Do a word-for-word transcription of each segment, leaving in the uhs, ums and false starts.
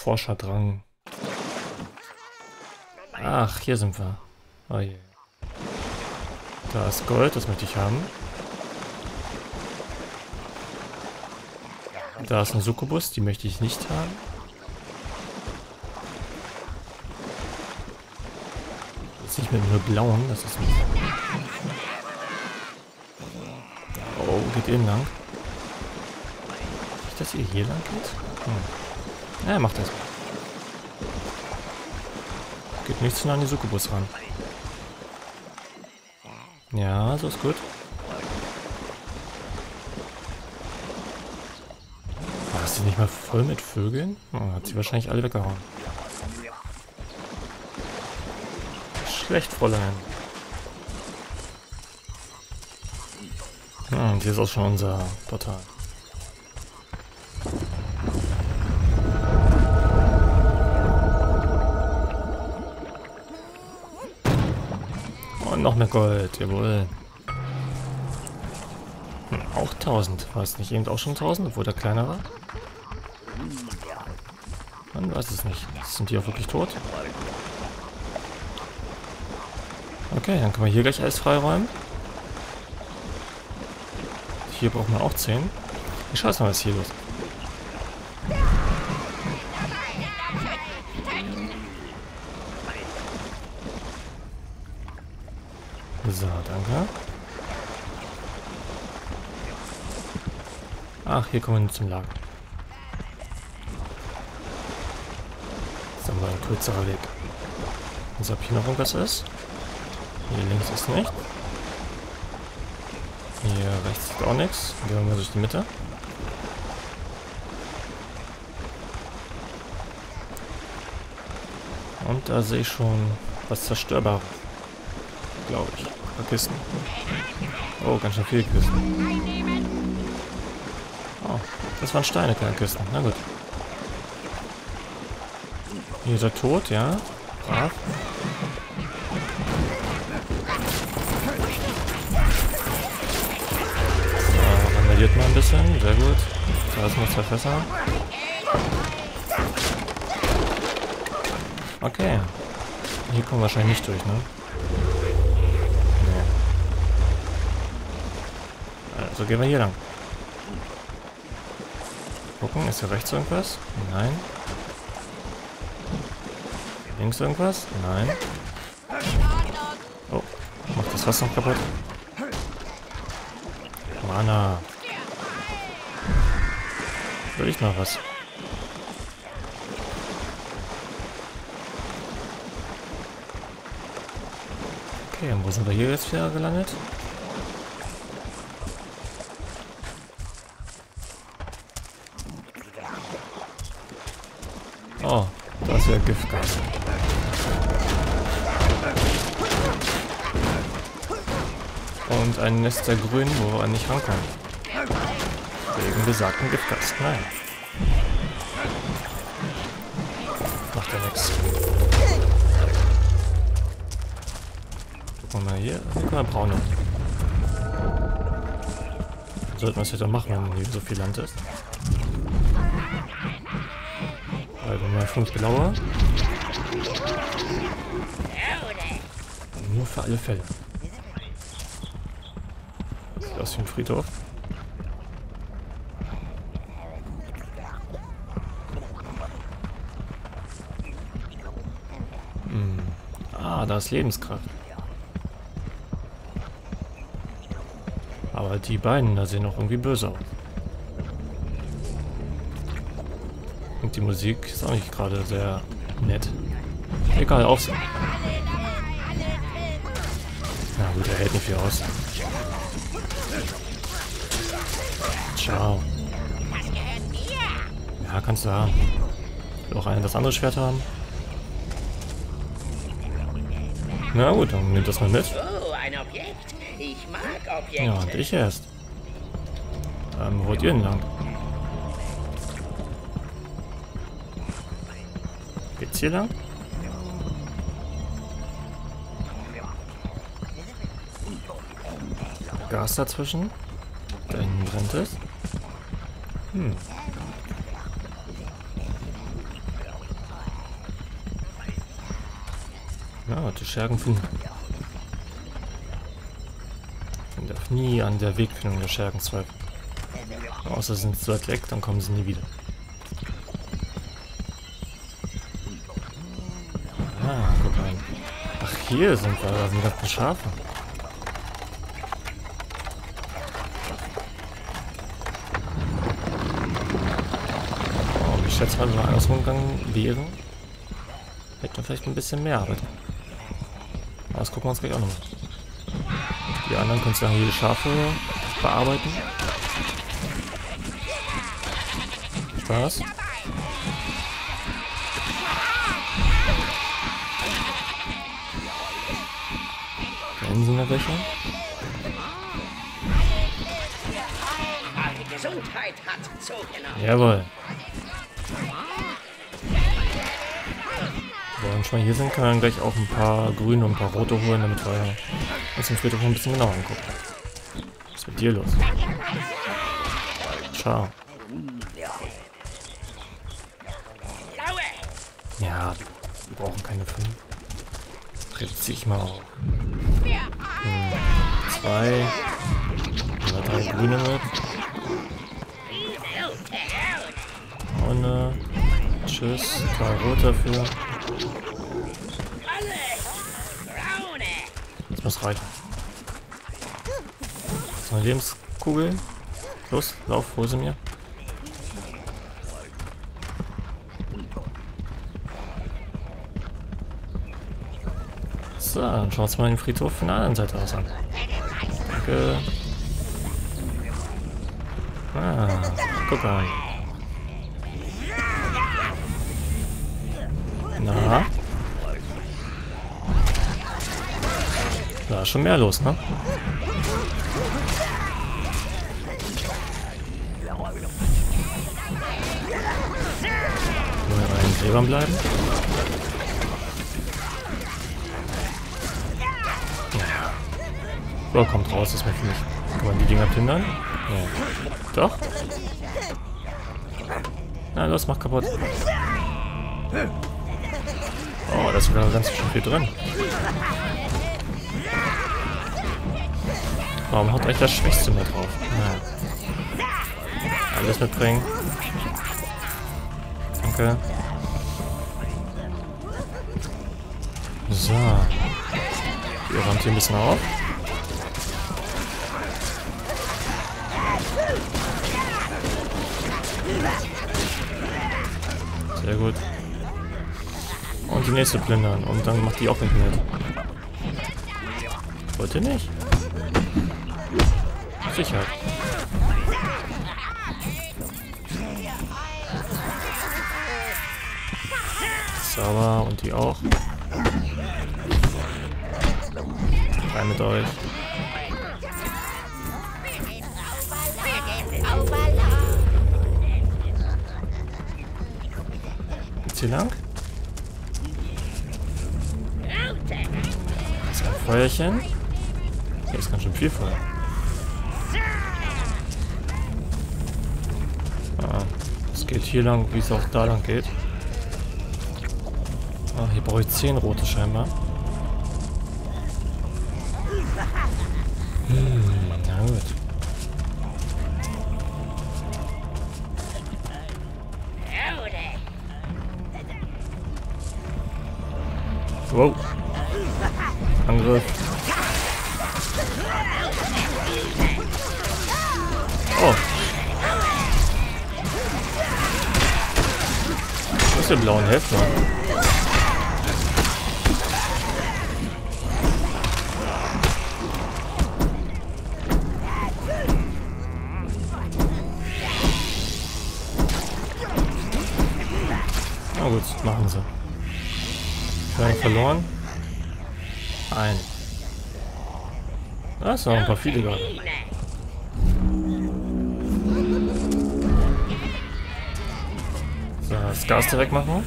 Forscherdrang. Ach, hier sind wir. Oh je. Da ist Gold, das möchte ich haben. Da ist ein Succubus, die möchte ich nicht haben. Jetzt nicht mit nur blauen, das ist nicht. Oh, geht ihr lang? Nicht, dass ihr hier lang geht? Hm. Ja, macht das. Geht nicht zu nah an die Succubus ran. Ja, so ist gut. War ist die nicht mal voll mit Vögeln? Oh, hat sie wahrscheinlich alle weggehauen. Schlecht, Fräulein. Ja, und hier ist auch schon unser Portal. Und noch mehr Gold, jawohl. Hm, auch tausend. War es nicht eben auch schon tausend, obwohl der kleiner war? Man weiß es nicht. Sind die auch wirklich tot? Okay, dann können wir hier gleich alles freiräumen. Hier braucht man auch zehn. Ich schaue mal, was hier los ist. So, danke. Ach, hier kommen wir zum Lager. Das ist aber ein kürzerer Weg. Also, ob hier noch irgendwas ist? Hier links ist nicht. Hier rechts ist auch nichts. Gehen wir mal durch die Mitte. Und da sehe ich schon was Zerstörbares. Glaube ich. Ein paar Kisten. Oh, ganz schön viele Kisten. Oh, das waren Steine, keine Kisten. Na gut. Hier ist er tot, ja. Brav. So, randaliert mal ein bisschen. Sehr gut. Da ist noch zwei Fässer. Okay. Hier kommen wir wahrscheinlich nicht durch, ne? Also gehen wir hier lang. Gucken, ist hier rechts irgendwas? Nein. Links irgendwas? Nein. Oh, macht das Fass noch kaputt? Mana. Will ich noch was? Okay, und wo sind wir hier jetzt wieder gelandet? Oh, da ist ja Giftgas. Und ein Nest der Grün, wo er nicht rankommt. Wegen besagten Giftgas. Nein. Macht ja nichts. Gucken wir mal hier. Gucken wir braune. Sollten wir es wieder machen, wenn hier so viel Land ist. Also mal fünf blaue. Nur für alle Fälle. Sieht aus wie ein Friedhof. Hm. Ah, da ist Lebenskraft. Aber die beiden, da sehen auch irgendwie böse aus. Und die Musik ist auch nicht gerade sehr nett. Egal, aufsehen. Na gut, er hält nicht viel aus. Ciao. Ja, kannst du haben. Will auch einer das andere Schwert haben. Na gut, dann nimm das mal mit. Oh, ein Objekt. Ich mag Objekte. Ja, und ich erst. Ähm, wo wollt ihr denn lang? Geht's hier lang? Gas dazwischen. Da hinten brennt es. Hm. Ja, die Schergen finden. Man darf nie an der Wegfindung der Schergen zweifeln. Außer sind sie weit weg, dann kommen sie nie wieder. Ah, guck mal. Ach, hier sind wir, da sind die ganzen Schafe. Oh, ich schätze mal, wenn wir andersrum gegangen wären, hätten wir vielleicht ein bisschen mehr Arbeit. Aber das gucken wir uns gleich auch nochmal. Die anderen können sagen, jede Schafe bearbeiten. Spaß. Kennen Sie noch welche? Die Gesundheit hat zugenommen. Jawohl. So, wenn wir schon mal hier sind, kann man gleich auch ein paar grüne und ein paar rote holen, damit wir uns den Friedhof ein bisschen genauer angucken. Was ist mit dir los? Ciao. Ja, wir brauchen keine fünf. Reduziere ich mal auf. Hm, zwei. Oder drei grüne mit. Ohne. Tschüss. Drei rote dafür. Das muss reichen. So, eine Lebenskugel. Los, lauf, hol sie mir. So, dann schauen wir uns mal den Friedhof von der anderen Seite aus an. Danke. Ah, guck mal. Na? Da ist schon mehr los, ne? Wollen wir bei den Gräbern bleiben? So, kommt raus, das möchte ich nicht. Kann man die Dinger plündern? Ja. Doch? Na los, mach kaputt. Oh, da ist sogar ganz schön viel drin. Warum haut euch das Schwächste mit drauf? Ja. Alles mitbringen. Danke. So. Ihr räumt hier ein bisschen auf. Sehr gut. Und die nächste plündern. Und dann macht die auch nicht mit. Wollt ihr nicht? Sicherheit. Sauber. Und die auch. Rein mit euch. Jetzt hier lang? Das ist ein Feuerchen. Hier ist ganz schön viel Feuer. Ah, es geht hier lang, wie es auch da lang geht. Ah, hier brauche ich zehn rote scheinbar. Hm, na gut. Wow. Angriff. Oh. Wo ist der blauen Hälfte? Na gut, machen sie. Wir haben verloren. Ein. Da ist noch ein paar viele gerade. So, das Gas direkt machen.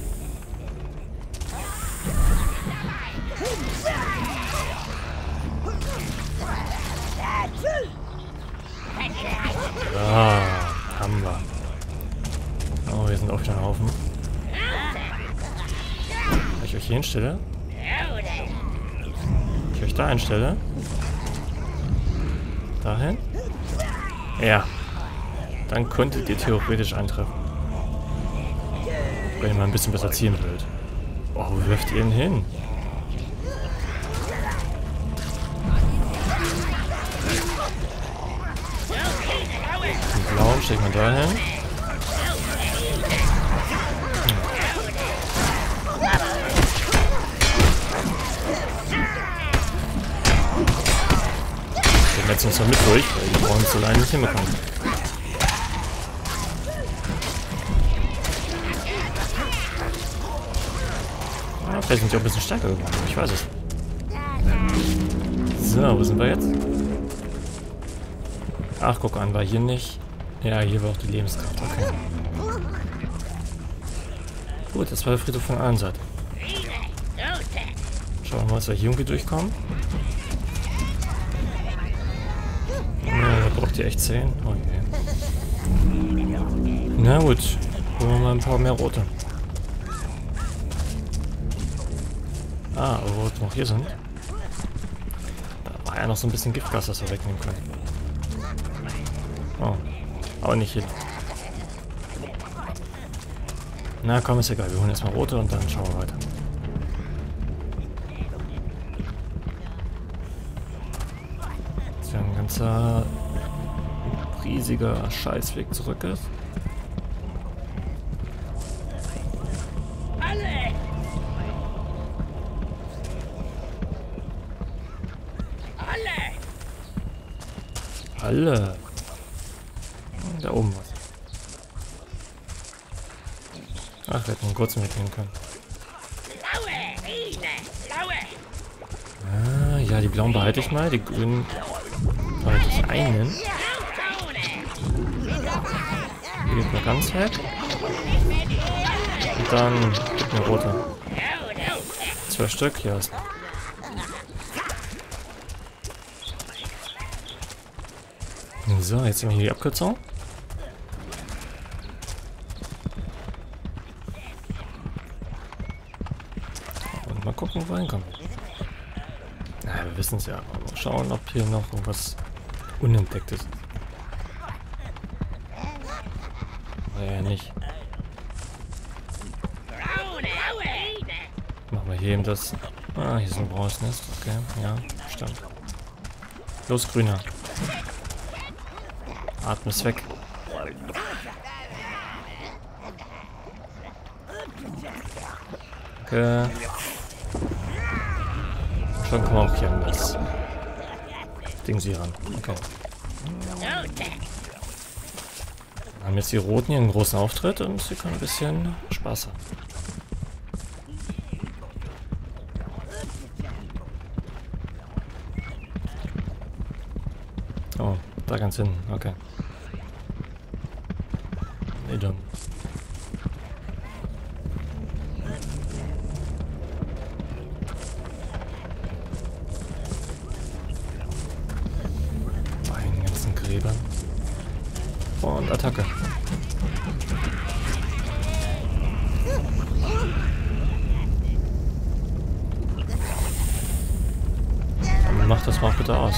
Ah, haben wir. Oh, hier sind auch wieder ein Haufen. Wenn ich euch hier hinstelle. da einstelle. Dahin. Ja. Dann könntet ihr theoretisch eintreffen. Wenn ihr mal ein bisschen besser ziehen wollt. Oh, wo wirft ihr ihn hin? Den blauen steckt man dahin. Wir metzen uns mal mit durch, weil wir brauchen es alleine nicht hinbekommen. Ah, vielleicht sind die auch ein bisschen stärker geworden, ich weiß es. So, wo sind wir jetzt? Ach, guck an, war hier nicht. Ja, hier war auch die Lebenskraft, okay. Gut, das war der Friedhof von der anderen Seite. Schauen wir mal, dass wir hier irgendwie durchkommen. Ja, da braucht ihr echt zehn. Okay. Na gut, holen wir mal ein paar mehr rote. Ah, wo wir noch hier sind. Da war ja noch so ein bisschen Giftgas, das wir wegnehmen können. Oh, aber nicht hier. Na komm, ist egal. Wir holen erstmal rote und dann schauen wir weiter. Dass ja ein ganzer riesiger Scheißweg zurück ist. Alle. Da oben was. Ach, wir hätten einen kurzen Weg nehmen können. Ah, ja, die blauen behalte ich mal. Die grünen behalte ich einen. Die geht mal ganz weg. Und dann gibt eine rote. Zwei Stück, hier ist. So, jetzt haben wir hier die Abkürzung. Und mal gucken, wo wir hinkommen. Na, wir wissen es ja. Mal schauen, ob hier noch irgendwas Unentdecktes ist. Oder ja nicht. Machen wir hier eben das. Ah, hier ist ein braunes Nest. Okay, ja, stimmt. Los, Grüner. Atme es weg. Okay. Schon kommen wir auch hier an das Ding sie ran. Okay. Wir haben jetzt die Roten hier einen großen Auftritt und sie können ein bisschen Spaß haben. Oh, da ganz hinten. Okay. Nee, dumm. Bei den ganzen Gräbern. Und Attacke. Dann mach das mal bitte aus.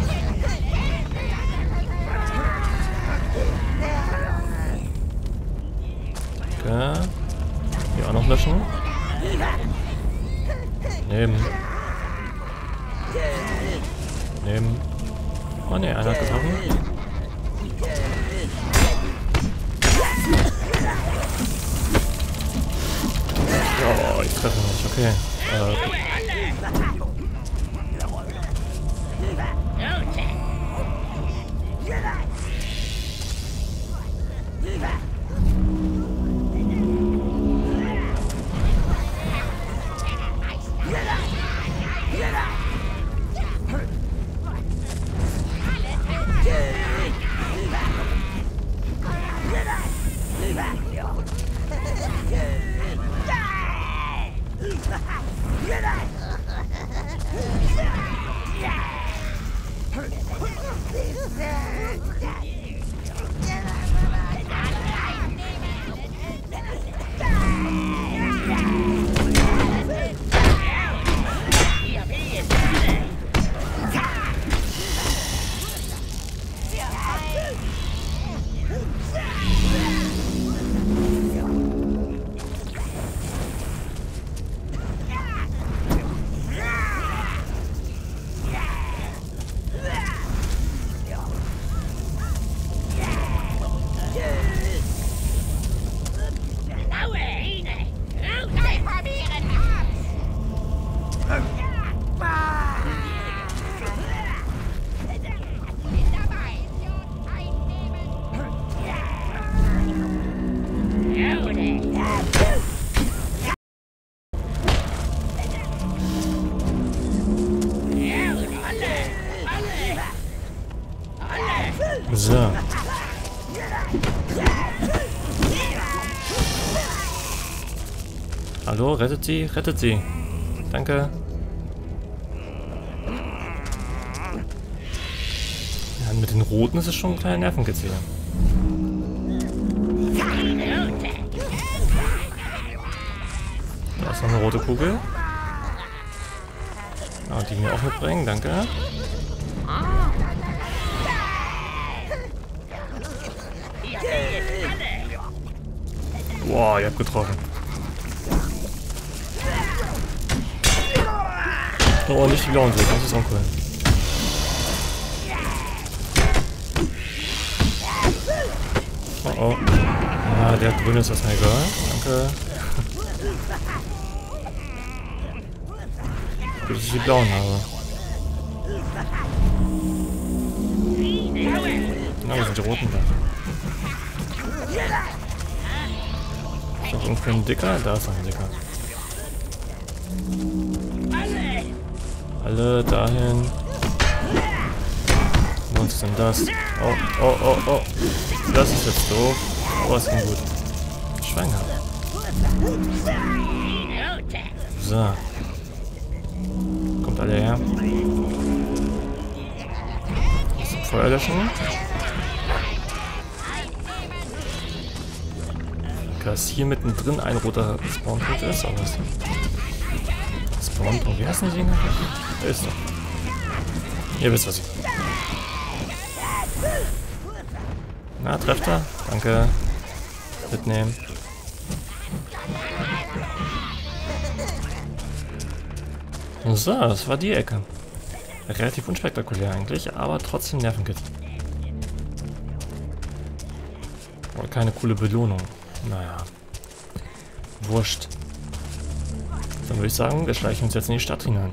Okay. Hier auch noch löschen. Nehmen. Nehmen. Oh ne, einer hat getroffen. Oh, ich treffe nicht. Okay. Äh, So. Hallo, rettet sie, rettet sie. Danke. Ja, mit den Roten ist es schon ein kleiner Nervenkitzel. Da ist noch eine rote Kugel. Ah, die mir auch mitbringen, danke. Boah, ihr habt getroffen. Oh, nicht die blauen Säge, das ist uncool. Oh oh. Ah, der grüne ist das mir egal. Danke. Gut, dass ich die blauen habe. Na, wo sind die roten da? Ist noch irgendwie ein dicker? Da ist noch ein dicker. Alle dahin. Was ist denn das? Oh, oh, oh, oh. Das ist jetzt doof. Oh, ist denn gut. Schwein gehabt. So. Kommt alle her. Feuer löschen. Dass hier mittendrin ein roter Spawnpunkt ist, aber was? Spawnpunkt, wie heißt denn die Dinger? Ist doch. Ihr wisst was ich. Na, trefft er? Danke. Mitnehmen. So, das war die Ecke. Relativ unspektakulär eigentlich, aber trotzdem Nervenkitzel. Aber keine coole Belohnung. Naja. Wurscht. Dann würde ich sagen, wir schleichen uns jetzt in die Stadt hinein.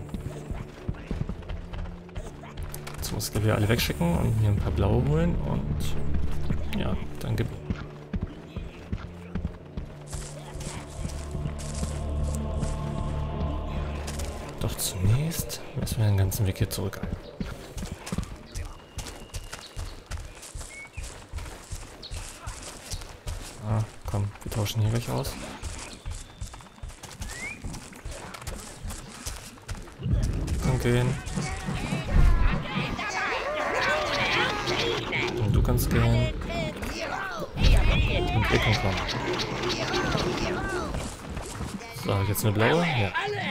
Jetzt muss ich wieder alle wegschicken und mir ein paar blaue holen und ja, dann gibt. Doch zunächst müssen wir den ganzen Weg hier zurückeilen. Ah, komm, wir tauschen hier gleich aus. Kann gehen. Und du kannst gehen. Und wir können kommen. So, habe ich jetzt eine blaue? Ja.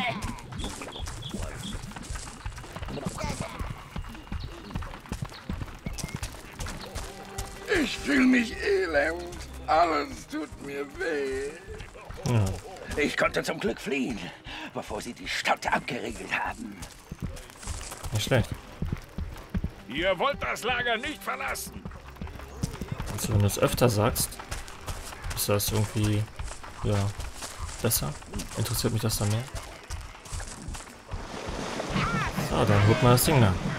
Ich fühle mich elend. Alles tut mir weh. Ja. Ich konnte zum Glück fliehen, bevor sie die Stadt abgeriegelt haben. Nicht schlecht. Ihr wollt das Lager nicht verlassen. Also wenn du es öfter sagst, ist das irgendwie, ja, besser? Interessiert mich das dann mehr? So, dann holt mal das Ding da.